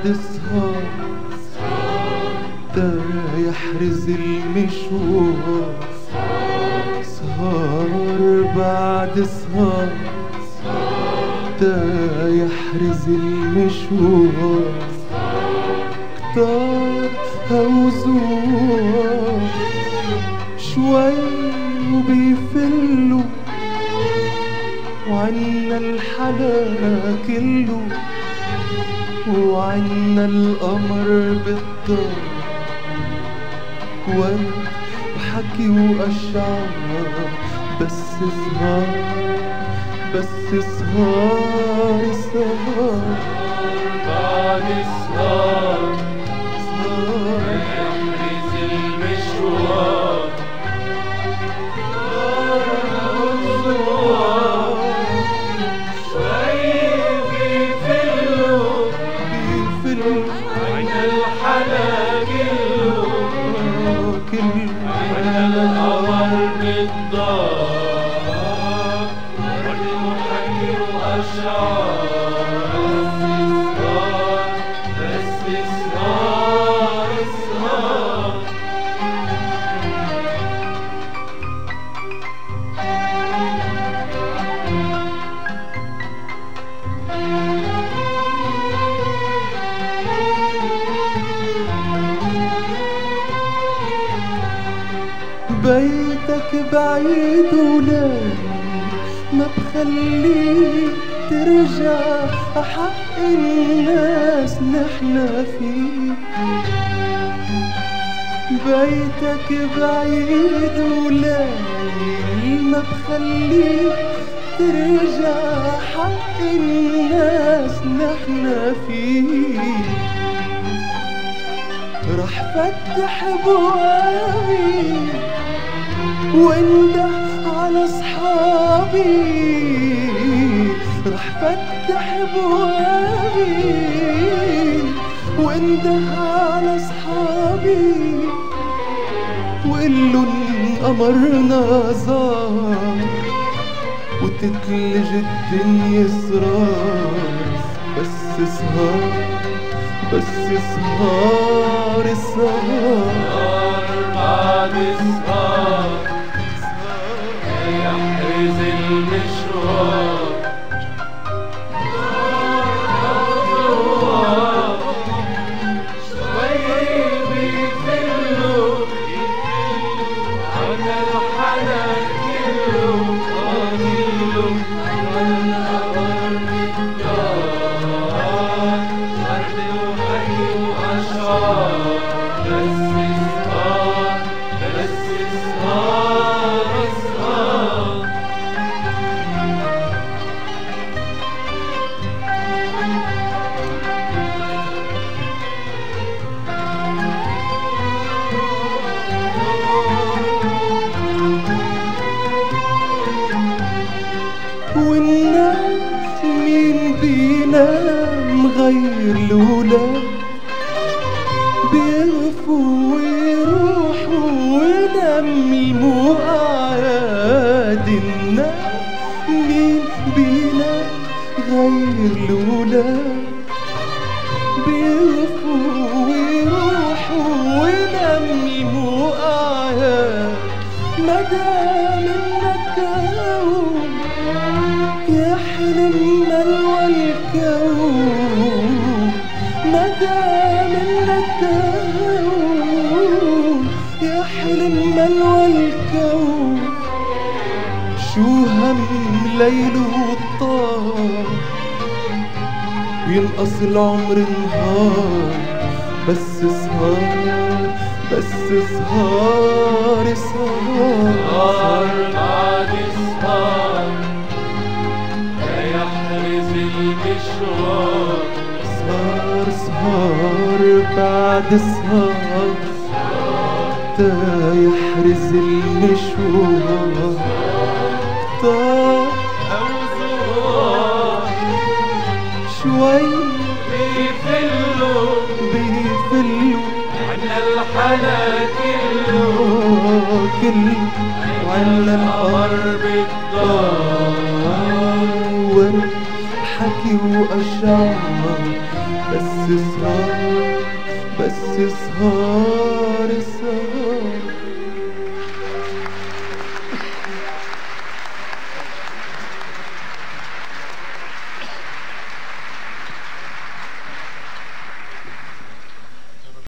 بعد سهر تا يحرز المشوار، سهر بعد سهر تا يحرز المشوار، كتار هوزوار شوي وبيفلوا، وعنا الحلا كله، وعنا القمر بالدار، ورد وحكي وأشعار، بس سهر بس سهر سهر بعد سهر يحرز المشوار، شوي بيفلوا عنا الحلا كله، عنا القمر بالدار، ورد وحكي وأشعار، بيتك بعيد ولاد ما بخليك ترجع، حق الناس نحنا فيه. بيتك بعيد ولاد ما بخليك ترجع، حق الناس نحنا فيه. رح فتح بوابي وانده على صحابي، رح فتح بوابي وانده على صحابي، وقلن قمرنا زار وتتلج الدنيا سرار، بس سهر بس سهر سهر بعد سهر يحرز المشوار، شوي بيفلوا عنا الحلا كله، عنا القمر بالدار، ورد وحكي وأشعار، بس سهر بس سهر سهر. والناس مين بينام غير الولاد، بيغفوا ويروحوا وينموا أعياد. الناس مين بينام غير الولاد، بيغفوا ويروحوا وينموا أعياد. مدام النكاوم يحلمنا الكون، مدام النكاوم يحلمنا الكون. شو هم ليل وطار وينقص العمر نهار، بس سهر بس سهر سهر بعد سهر يحرز المشوار، سهر سهر بعد سهر تا يحرز المشوار، كتار هوزوار شوي بيفلوا عنا الحلا كله، وعنا القمر بالدار، ورد حكي وأشعار، بس سهر بس سهر